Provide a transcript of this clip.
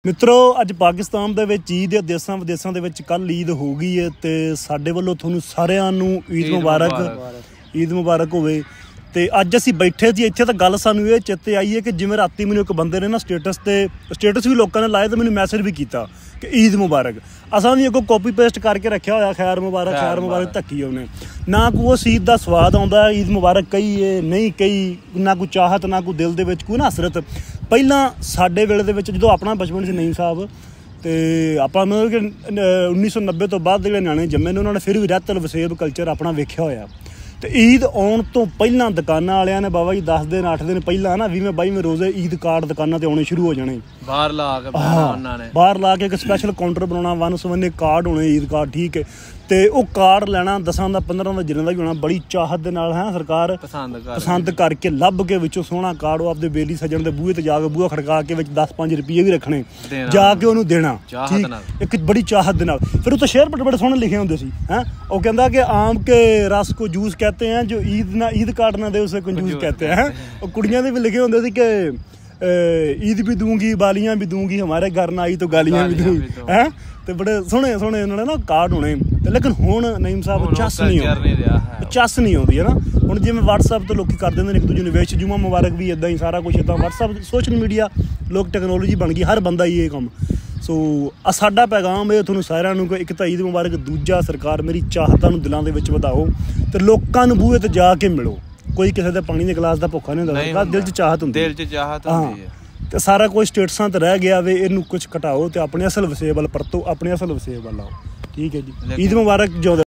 ਮਿੱਤਰੋ ਅੱਜ ਪਾਕਿਸਤਾਨ ਦੇ ਵਿੱਚ ਈਦ ਦੇ ਦੇਸਾਂ ਵਿਦੇਸਾਂ ਦੇ ਵਿੱਚ ਕੱਲ ਈਦ ਹੋ ਗਈ ਹੈ ਤੇ ਸਾਡੇ ਵੱਲੋਂ ਤੁਹਾਨੂੰ ਸਾਰਿਆਂ ਨੂੰ ਈਦ ਮੁਬਾਰਕ ਹੋਵੇ। ਤੇ ਅੱਜ ਅਸੀਂ ਬੈਠੇ ਸੀ ਇੱਥੇ ਤਾਂ ਗੱਲ ਸਾਨੂੰ ਇਹ ਚੇਤੇ ਆਈ ਹੈ ਕਿ ਜਿਵੇਂ ਰਾਤੀ ਮੈਨੂੰ ਇੱਕ ਬੰਦੇ ਨੇ ਨਾ ਸਟੇਟਸ ਵੀ ਲੋਕਾਂ ਨੇ ਲਾਏ ਤੇ ਮੈਨੂੰ ਮੈਸੇਜ ਵੀ ਕੀਤਾ ਕਿ ਈਦ ਮੁਬਾਰਕ। ਅਸਾਂ ਵੀ ਅੱਗੋਂ ਕਾਪੀ ਪੇਸਟ ਕਰਕੇ ਰੱਖਿਆ ਹੋਇਆ ਖੈਰ ਮੁਬਾਰਕ ਧੱਕੀ ਉਹਨੇ। ਨਾ ਕੋਈ ਉਸ ਈਦ ਦਾ ਸਵਾਦ ਆਉਂਦਾ ਈਦ ਮੁਬਾਰਕ ਕਹੀਏ ਨਹੀਂ ਕਹੀ, ਨਾ ਕੋਈ ਚਾਹਤ ਨਾ ਕੋਈ ਦਿਲ ਦੇ ਵਿੱਚ ਕੋਈ ਨਾ ਹਸਰਤ। ਪਹਿਲਾਂ ਸਾਡੇ ਵੇਲੇ ਦੇ ਵਿੱਚ ਜਦੋਂ ਆਪਣਾ ਬਚਪਨ ਸੀ ਨਈਮ ਸਾਹਿਬ ਤੇ ਆਪਾਂ ਮਤਲਬ ਕਿ 1990 ਤੋਂ ਬਾਅਦ ਜਿਹੜੇ ਨਿਆਣੇ ਜੰਮੇ ਨੇ ਉਹਨਾਂ ਨੇ ਫਿਰ ਵੀ ਰਹਿਤਲ ਵਸੇਬ ਕਲਚਰ ਆਪਣਾ ਵੇਖਿਆ ਹੋਇਆ। ਤੇ ਈਦ ਆਉਣ ਤੋਂ ਪਹਿਲਾਂ ਦੁਕਾਨਾਂ ਵਾਲਿਆਂ ਨੇ ਬਾਬਾ ਜੀ 10 ਦਿਨ 8 ਦਿਨ ਪਹਿਲਾਂ ਨਾ 20ਵੇਂ 22ਵੇਂ ਰੋਜ਼ੇ ਈਦ ਕਾਰਡ ਦੁਕਾਨਾਂ ਤੇ ਆਉਣੇ ਸ਼ੁਰੂ ਹੋ ਜਾਣੇ। ਬਾਹਰ ਲਾ ਕੇ ਇੱਕ ਸਪੈਸ਼ਲ ਕਾਊਂਟਰ ਬਣਾਉਣਾ, ਵਨ ਸਵੰਨੇ ਕਾਰਡ ਹੋਣੇ ਈਦ ਕਾਰਡ, ਠੀਕ ਹੈ। ਤੇ ਉਹ ਕਾਰਡ ਲੈਣਾ 10 ਦਾ 15 ਦਾ ਜਿੰਨੇ ਦਾ ਵੀ ਹੋਣਾ, ਬੜੀ ਚਾਹਤ ਦੇ ਨਾਲ ਹੈ ਸਰਕਾਰ ਪਸੰਦ ਕਰਕੇ ਲੱਭ ਕੇ ਵਿੱਚੋਂ ਸੋਹਣਾ ਕਾਰਡ ਉਹ ਆਪਦੇ ਬੇਲੀ ਸੱਜਣ ਦੇ ਬੂਹੇ ਤੇ ਜਾ ਕੇ ਬੂਹਾ ਖੜਕਾ ਕੇ ਵਿੱਚ 10-5 ਰੁਪਏ ਵੀ ਰੱਖਣੇ, ਜਾ ਕੇ ਉਹਨੂੰ ਦੇਣਾ ਇੱਕ ਬੜੀ ਚਾਹਤ ਦੇ ਨਾਲ। ਫਿਰ ਉੱਥੇ ਸ਼ੇਰ ਬੜੇ ਸੋਹਣੇ ਲਿਖੇ ਹੁੰਦੇ ਸੀ ਹੈਂ। ਉਹ ਕਹਿੰਦਾ ਕਿ ਆਮ ਕੇ ਰਸ ਕੋ ਜੂਸ कहते हैं जो ईद कार्ड ना दे उसे कंजूस कहते हैं। और कुड़ियां दे भी लिखे होंदे सी कि ईद भी दूंगी बालियां भी दूंगी, हमारे घर ना आई तो गालियां भी दूंगी हैं। ते बड़े सोहने उन्होंने ना कार्ड होने। लेकिन हुण नईम साहब चस नहीं आउंदी है ना। हुण जिवें WhatsApp तो लोग कर दिंदे ने एक दूजे नूं विश जुम्मा मुबारक भी इदां ही सारा कुछ इदां WhatsApp सोशल मीडिया लोग टैक्नोलॉजी बन गई, हर बंदा ही ये काम। ਸੋ ਸਾਡਾ ਪੈਗਾਮ ਇਹ ਤੁਹਾਨੂੰ ਸਾਰਿਆਂ ਨੂੰ ਕਿ ਇੱਕ ਤਾਂ ਈਦ ਮੁਬਾਰਕ, ਦੂਜਾ ਸਰਕਾਰ ਮੇਰੀ ਚਾਹਤਾਂ ਨੂੰ ਦਿਲਾਂ ਦੇ ਵਿੱਚ ਵਧਾਓ ਤੇ ਲੋਕਾਂ ਨੂੰ ਬੂਹੇ ਤੇ ਜਾ ਕੇ ਮਿਲੋ। ਕੋਈ ਕਿਸੇ ਦੇ ਪਾਣੀ ਦੇ ਗਲਾਸ ਦਾ ਭੁੱਖਾ ਨਹੀਂ ਹੁੰਦਾ, ਦਿਲ 'ਚ ਚਾਹਤ ਹੁੰਦੀ ਹੈ। ਤੇ ਸਾਰਾ ਕੁਝ ਸਟੇਟਸਾਂ ਤੇ ਰਹਿ ਗਿਆ ਵੇ, ਇਹਨੂੰ ਕੁਝ ਘਟਾਓ ਤੇ ਆਪਣੇ ਅਸਲ ਵਸੇਬ ਵੱਲ ਪਰਤੋ, ਆਪਣੇ ਅਸਲ ਵਸੇਬ ਵੱਲ ਆਓ। ਠੀਕ ਹੈ ਜੀ, ਈਦ ਮੁਬਾਰਕ।